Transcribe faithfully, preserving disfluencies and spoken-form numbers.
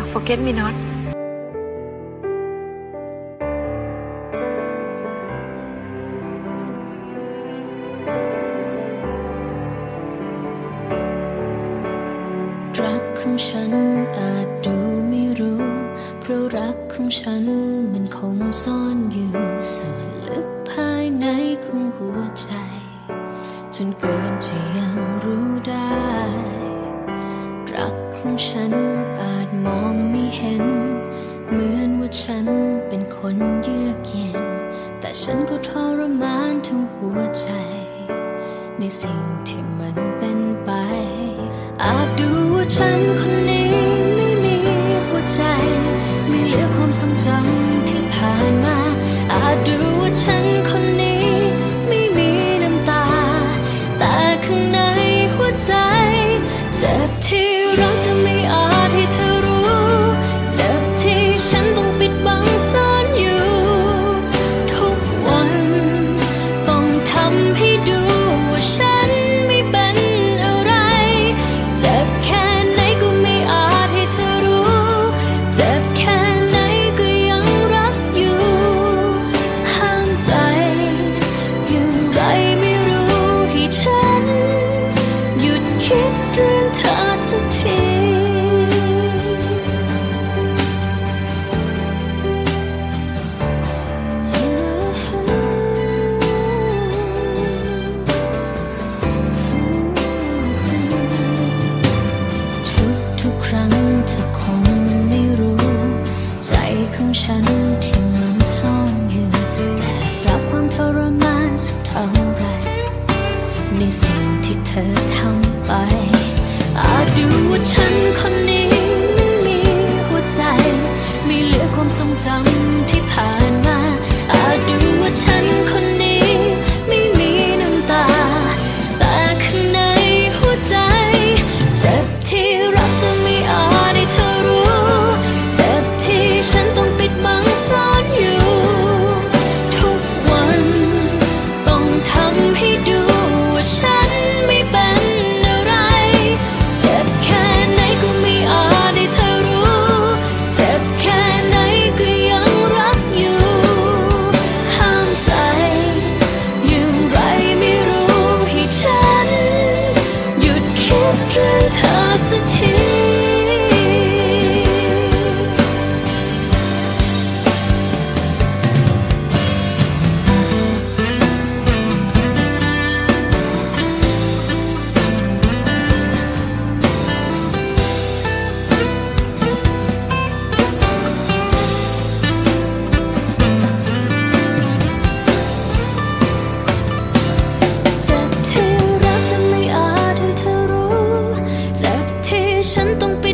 Forget Me Not รักของฉันอาจดูไม่รู้เพราะรักของฉันมันคงซ่อนอยู่ส่วนลึกภายในของหัวใจจนเกินจะยังรู้ได้รักของฉันอาจมองไม่เห็นเหมือนว่าฉันเป็นคนเยือกเย็นแต่ฉันก็ทรมานทั้งหัวใจในสิ่งที่มันเป็นไปอาจดูว่าฉันคนนี้ไม่มีหัวใจไม่เหลือความทรงจำที่ผ่านมาอาจดูว่าฉันคนนี้ไม่มีน้ำตาแต่ข้างในหัวใจเจ็บที่รักแต่ไม่อาจให้เธอรู้เจ็บที่ฉันต้องปิดบังซ่อนอยู่ทุกวันต้องทำให้ดูว่าฉันไม่เป็นอะไรเจ็บแค่ไหนก็ไม่อาจให้เธอรู้เจ็บแค่ไหนก็ยังรักอยู่ห้ามใจอย่างไรไม่รู้ให้ฉันหยุดคิดเรื่องเธอสักทีทุกๆครั้งเธอคงไม่รู้ใจของฉันที่มันซ่อนอยู่และรับความทรมานสักเท่าไรในสิ่งที่เธอทำไปอาจดูว่าฉันคนนี้ไม่มีหัวใจไม่เหลือความทรงจำที่ผ่านมาอาจดูว่าฉันคนนี้ไม่มีน้ำตาแต่ข้างในหัวใจเจ็บที่รักแต่ไม่อาจให้เธอรู้เจ็บที่ฉันต้องปิดบังซ่อนอยู่ทุกวันต้องทำให้ดูว่าฉันไม่เป็นอะไรเจ็บแค่ไหนก็ไม่อาจให้เธอรู้เจ็บแค่ไหนก็ยังรักอยู่ห้ามใจอย่างไรไม่รู้ให้ฉันหยุดคิดเรื่องเธอสักทีเจ็บที่รักแต่ไม่อาจให้เธอรู้เจ็บที่ฉันต้องปิด